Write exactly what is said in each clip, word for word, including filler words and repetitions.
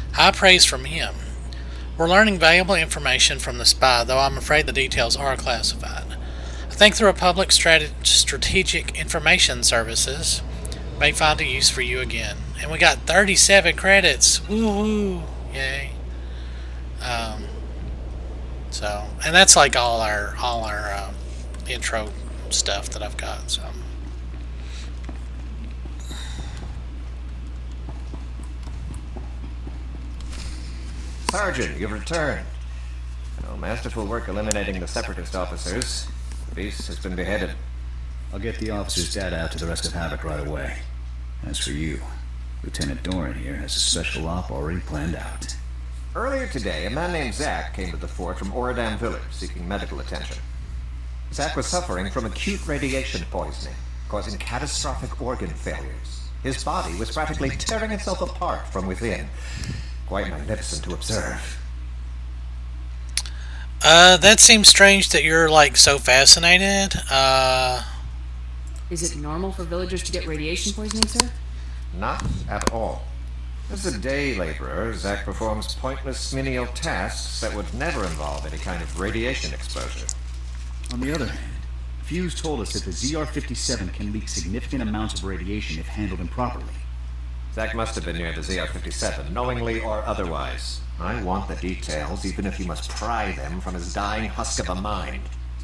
High praise from him. We're learning valuable information from the spy, though I'm afraid the details are classified. I think the Republic Strat Strategic Information Services may find a use for you again. And we got thirty-seven credits. Woo-hoo! Yay. Um, so, and that's like all our all our uh, intro stuff that I've got. So. Sergeant, you've returned. Oh, masterful work eliminating the separatist officers. The beast has been beheaded. I'll get the officer's data out to the rest of Havoc right away. As for you, Lieutenant Doran here has a special op already planned out. Earlier today, a man named Zack came to the fort from Ordam Village seeking medical attention. Zack was suffering from acute radiation poisoning, causing catastrophic organ failures. His body was practically tearing itself apart from within. Quite magnificent to observe. Uh, that seems strange that you're, like, so fascinated. Uh... Is it normal for villagers to get radiation poisoning, sir? Not at all. As a day laborer, Zack performs pointless menial tasks that would never involve any kind of radiation exposure. On the other hand, Fuse told us that the Z R fifty-seven can leak significant amounts of radiation if handled improperly. Zack must have been near the Z R fifty-seven, knowingly or otherwise. I want the details, even if you must pry them from his dying husk of a mind.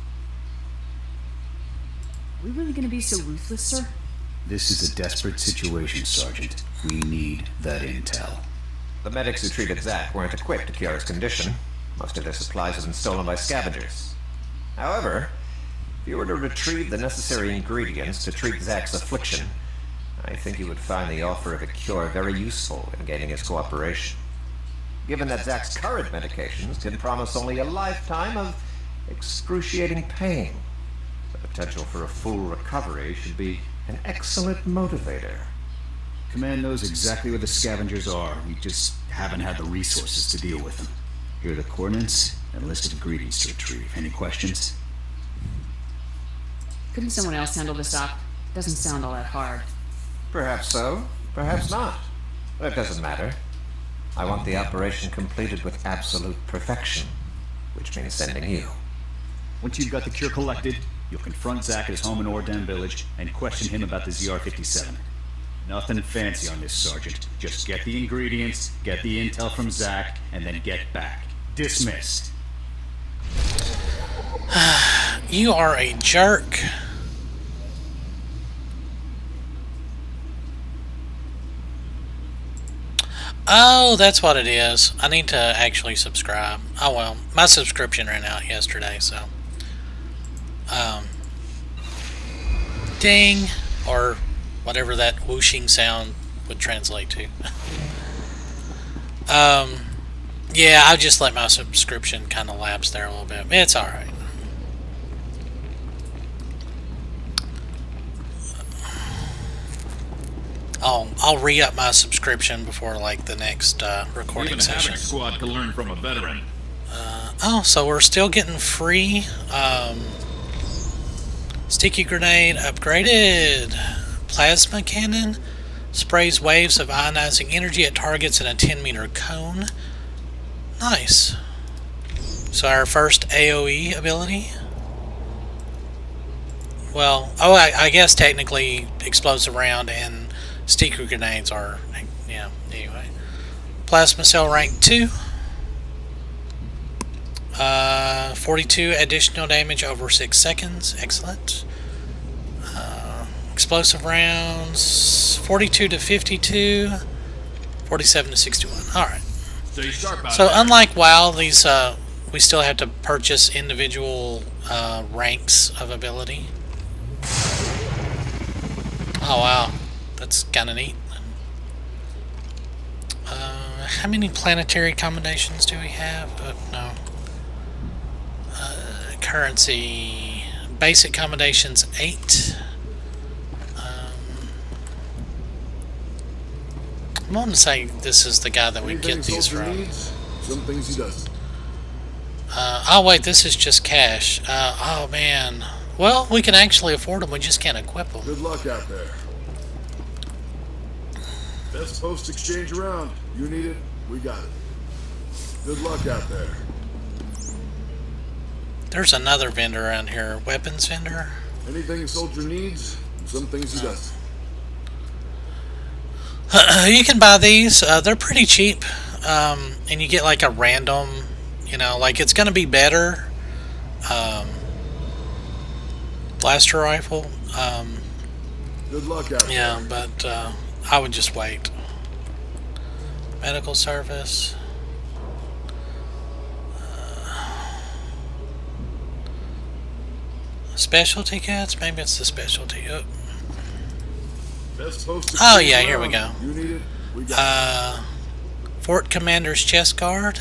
Are we really going to be so ruthless, sir? This is a desperate situation, Sergeant. We need that intel. The medics who treated Zack weren't equipped to cure his condition. Most of their supplies had been stolen by scavengers. However, if you were to retrieve the necessary ingredients to treat Zack's affliction, I think you would find the offer of a cure very useful in gaining his cooperation. Given that Zack's current medications can promise only a lifetime of excruciating pain, the potential for a full recovery should be an excellent motivator. Command knows exactly where the scavengers are. We just haven't had the resources to deal with them. Here are the coordinates and a list of ingredients to retrieve. Any questions? Couldn't someone else handle this op? Doesn't sound all that hard. Perhaps so, perhaps not. That doesn't matter. I want the operation completed with absolute perfection, which means sending you. Once you've got the cure collected, you'll confront Zack at his home in Ordam Village and question him about the Z R fifty-seven. Nothing fancy on this, Sergeant. Just get the ingredients, get the intel from Zack, and then get back. Dismissed. You are a jerk. Oh, that's what it is. I need to actually subscribe. Oh well, my subscription ran out yesterday, so. Um, ding, or whatever that whooshing sound would translate to. um, yeah, I just let my subscription kind of lapse there a little bit. It's alright. I'll, I'll re-up my subscription before, like, the next uh, recording Even session. Havoc Squad can learn from a veteran. Uh, oh, so we're still getting free um, sticky grenade upgraded. Plasma cannon sprays waves of ionizing energy at targets in a ten meter cone. Nice. So our first A O E ability. Well, oh, I, I guess technically explosive round and sticky grenades are, yeah, anyway. Plasma cell rank two. Uh, forty-two additional damage over six seconds. Excellent. Uh, explosive rounds, forty-two to fifty-two, forty-seven to sixty-one. Alright. So unlike WoW, these, uh, we still have to purchase individual uh, ranks of ability. Oh wow, that's kind of neat. Uh, how many planetary combinations do we have? Uh, no. Uh, currency. Basic combinations, eight. Um, I'm going to say this is the guy that we get these from. Some things he doesn't. Uh, oh wait, this is just cash. Uh, oh man. Well, we can actually afford them, we just can't equip them. Good luck out there. Best post exchange around. You need it, We got it. Good luck out there. There's another vendor around here. Weapons vendor? Anything a soldier needs, and some things he doesn't. You can buy these. Uh, they're pretty cheap. Um, and you get like a random, you know, like it's going to be better. Um, blaster rifle. Um, Good luck out yeah, there. but uh, I would just wait. Medical service. Uh, specialty kits? Maybe it's the specialty. Oh, Best post to oh stay yeah, here we around. go. You need it, we got Uh, Fort Commander's chest guard.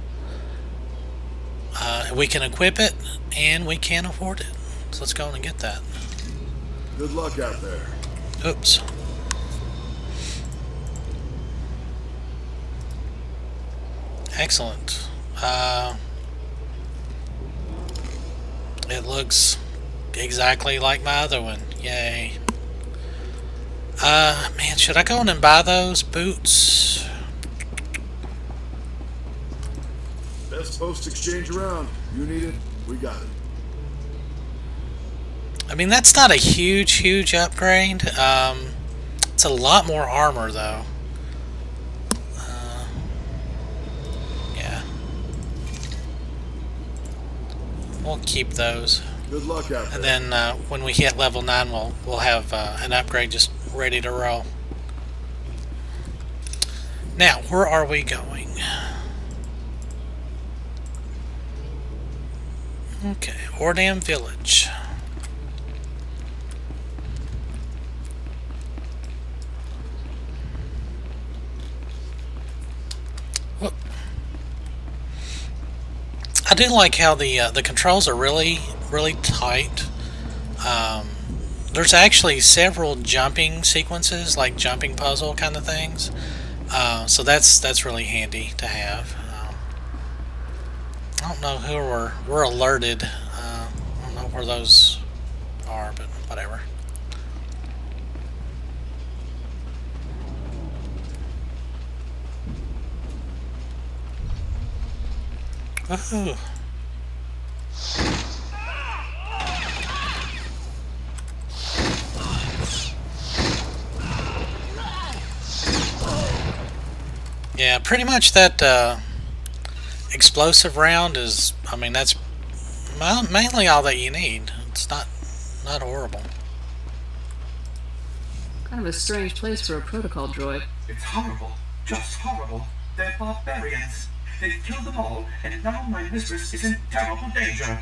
Uh, we can equip it, and we can afford it. So let's go on and get that. it. Good luck out there. Oops. Excellent. Uh, it looks exactly like my other one. Yay. Uh, man, should I go in and buy those boots? Best post exchange around. You need it, we got it. I mean, that's not a huge, huge upgrade. Um, it's a lot more armor, though. Uh, yeah. We'll keep those. Good luck out there. And then uh, when we hit level nine, we'll we'll have uh, an upgrade just ready to roll. Now, where are we going? Okay, Ordam Village. Whoop. I do like how the uh, the controls are really really tight. Um, there's actually several jumping sequences, like jumping puzzle kind of things. Uh, so that's that's really handy to have. Um, I don't know who we're we're alerted. Uh, I don't know where those are, but whatever. Woohoo! Yeah, pretty much that uh, explosive round is, I mean, that's mainly all that you need. It's not, not horrible. Kind of a strange place for a protocol droid. It's horrible. Just horrible. They're barbarians. They've killed them all, and now my mistress is in terrible danger.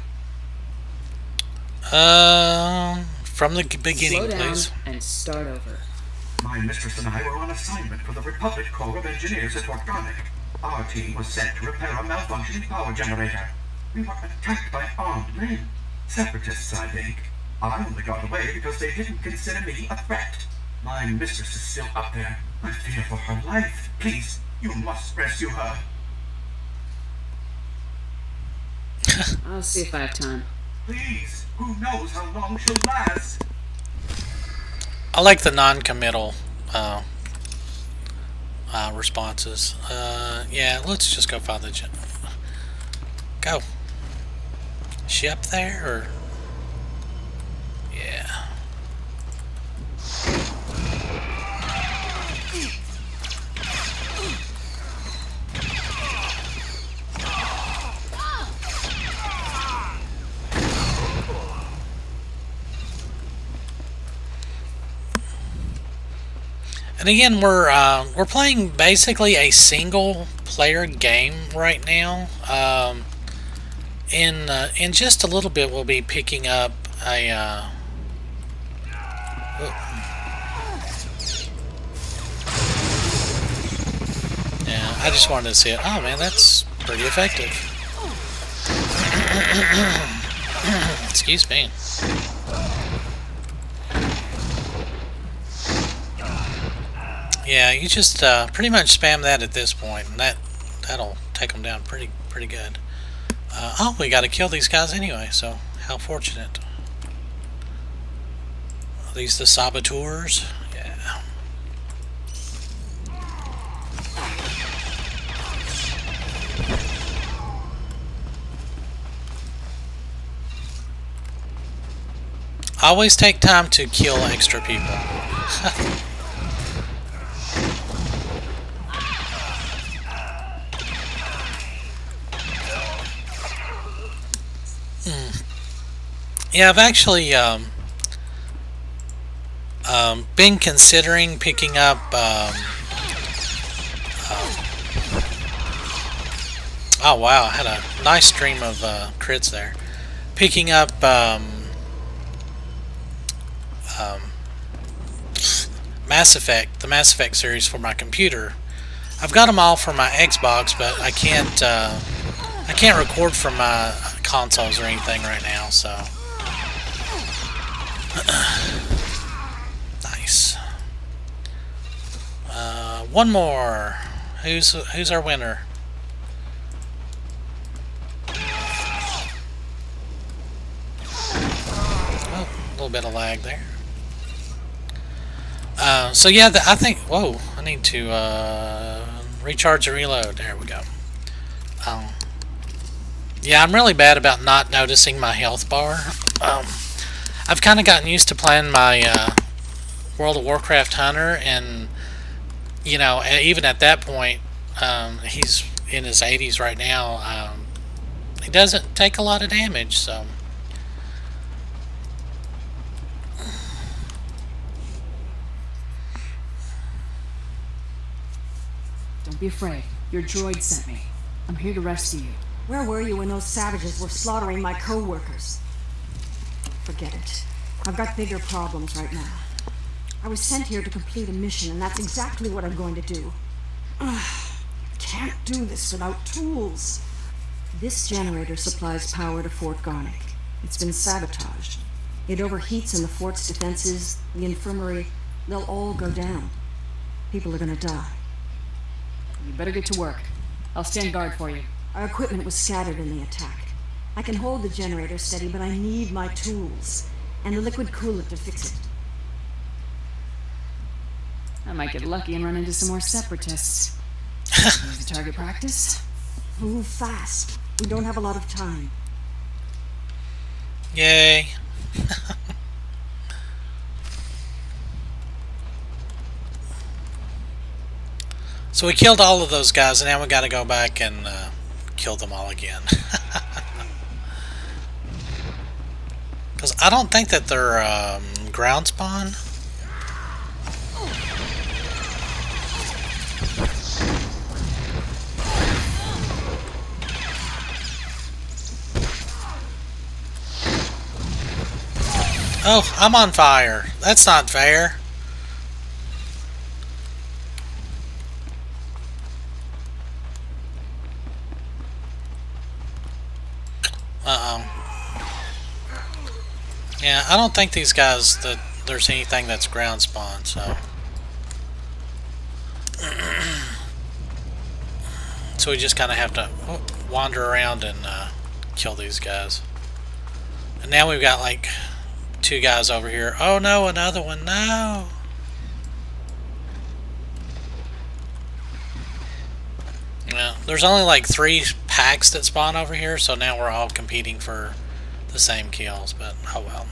Um, from the beginning, Slow down please. and start over. My mistress and I were on assignment for the Republic Corps of Engineers at Ordam. Our team was sent to repair a malfunctioning power generator. We were attacked by armed men. Separatists, I think. I only got away because they didn't consider me a threat. My mistress is still up there. I fear for her life. Please, you must rescue her. I'll see if I have time. Please, who knows how long she'll last? I like the non-committal uh, uh, responses. Uh, yeah, let's just go find the gen. Go. Is she up there, or? Yeah. And again, we're uh, we're playing basically a single-player game right now. Um, in uh, in just a little bit, we'll be picking up a. Uh, yeah, I just wanted to see it. Oh man, that's pretty effective. Excuse me. Yeah, you just uh, pretty much spam that at this point, and that that'll take them down pretty pretty good. Uh, oh, we got to kill these guys anyway, so how fortunate. Are these the saboteurs? Yeah. Always take time to kill extra people. mm. Yeah, I've actually um, um, been considering picking up um, um, oh wow, I had a nice stream of uh, crits there. Picking up um, um, Mass Effect, the Mass Effect series for my computer. I've got them all for my Xbox, but I can't uh, I can't record from my consoles or anything right now. So nice. Uh, one more. Who's who's our winner? Oh, a little bit of lag there. Uh, so yeah, the, I think. Whoa! I need to uh, recharge and reload. There we go. Um, yeah, I'm really bad about not noticing my health bar. Um, I've kind of gotten used to playing my uh, World of Warcraft Hunter, and you know, even at that point, um, he's in his eighties right now. Um, he doesn't take a lot of damage, so. Don't be afraid. Your droid sent me. I'm here to rescue you. Where were you when those savages were slaughtering my co-workers? Forget it. I've got bigger problems right now. I was sent here to complete a mission, and that's exactly what I'm going to do. Ugh, can't do this without tools. This generator supplies power to Fort Garnick. It's been sabotaged. It overheats and the fort's defenses, the infirmary, they'll all go down. People are gonna die. You better get to work. I'll stand guard for you. Our equipment was scattered in the attack. I can hold the generator steady, but I need my tools and the liquid coolant to fix it. I might get lucky and run into some more separatists. Use the target practice. Move fast. We don't have a lot of time. Yay. So we killed all of those guys, and now we got to go back and uh, kill them all again. Because I don't think that they're um, ground spawn. Oh, I'm on fire. That's not fair. Uh-oh. Yeah, I don't think these guys, that there's anything that's ground spawn, so. So we just kind of have to wander around and uh, kill these guys. And now we've got like two guys over here. Oh no, another one, no! Yeah, there's only like three packs that spawn over here, so now we're all competing for the same kills, but oh well.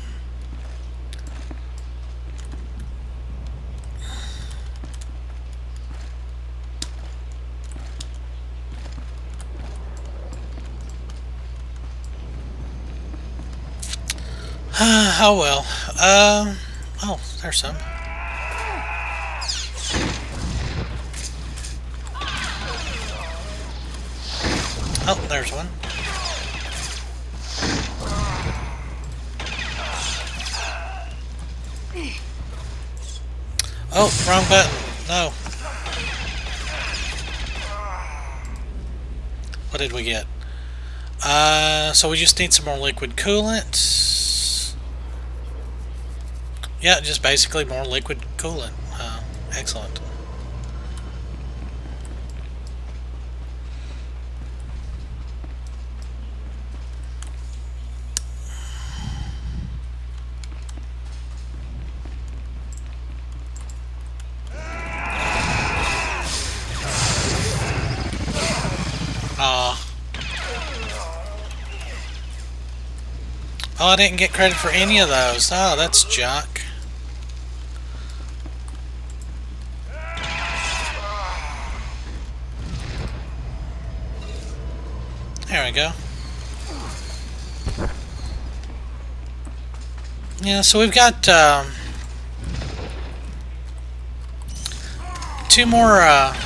Oh well. Um. Oh, there's some. Oh, there's one. Oh, wrong button. No. What did we get? Uh, so we just need some more liquid coolant. Yeah, just basically more liquid coolant. Uh, excellent. Oh, I didn't get credit for any of those. Oh, that's junk. There we go. Yeah, so we've got um, two more uh,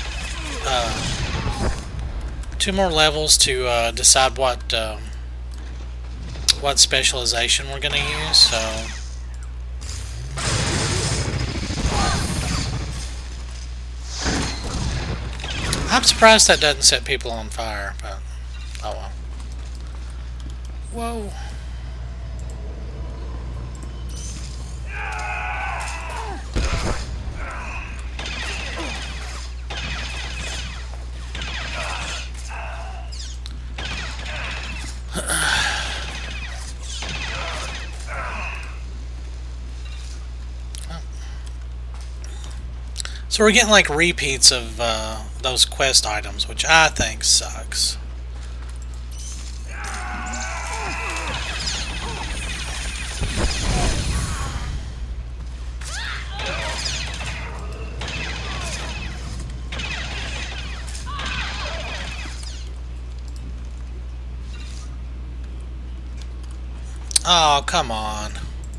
uh, two more levels to uh, decide what um, what specialization we're going to use. So I'm surprised that doesn't set people on fire, but oh well. Whoa. So we're getting like repeats of uh, those quest items, which I think sucks. Oh, come on.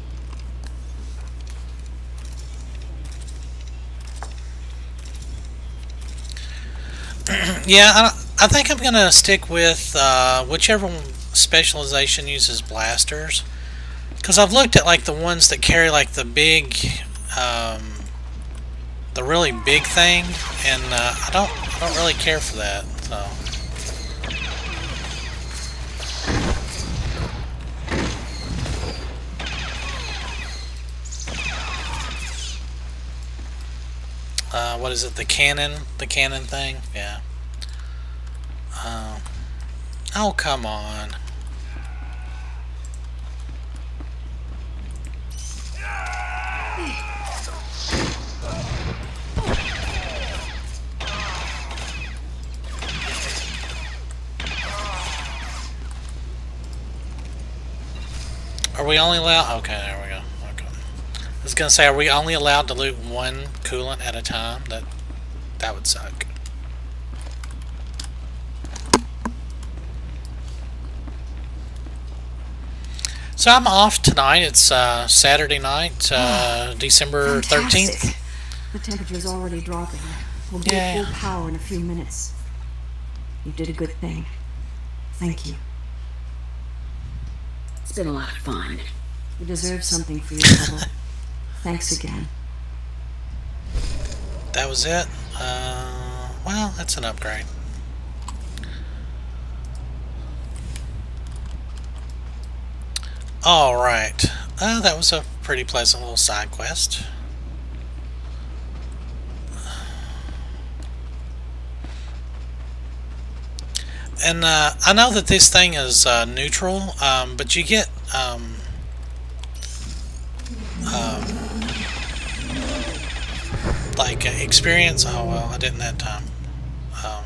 Yeah, I, I think I'm going to stick with uh, whichever specialization uses blasters. Because I've looked at like the ones that carry like the big, um, the really big thing, and uh, I don't, I don't really care for that. So. Uh, what is it? The cannon? The cannon thing? Yeah. Uh, oh, come on. Are we only allowed? Okay, there we go. Okay. I was gonna say, are we only allowed to loot one coolant at a time? That that would suck. So I'm off tonight. It's uh, Saturday night, uh, December thirteenth. The temperature's already dropping. We'll be Yeah. at full power in a few minutes. You did a good thing. Thank you. It's been a lot of fun. You deserve something for your trouble. Thanks again. That was it. Uh, well, that's an upgrade. Alright. Uh, that was a pretty pleasant little side quest. And uh, I know that this thing is uh, neutral, um, but you get um, um, like uh, experience. Oh well, I didn't that time. Um,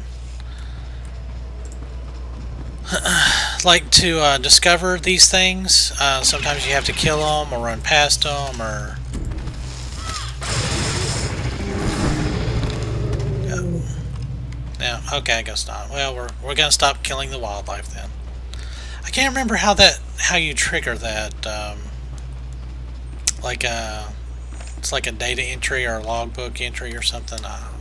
like to uh, discover these things. Uh, sometimes you have to kill them or run past them, or yeah. Okay, I guess not. Well, we're we're gonna stop killing the wildlife then. I can't remember how that how you trigger that. Um, like a it's like a data entry or a logbook entry or something. I don't know.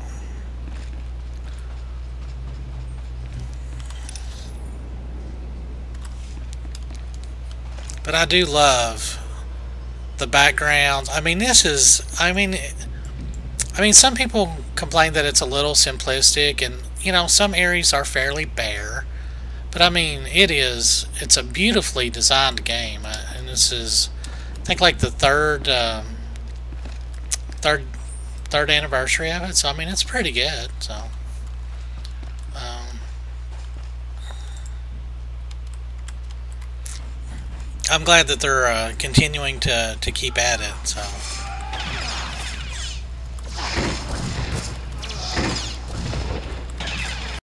But I do love the backgrounds. I mean, this is. I mean, I mean, some people complain that it's a little simplistic, and you know, some areas are fairly bare. But I mean, it is. It's a beautifully designed game, uh, and this is, I think, like the third, um, third, third anniversary of it. So I mean, it's pretty good. So. Um, I'm glad that they're uh, continuing to to keep at it. So.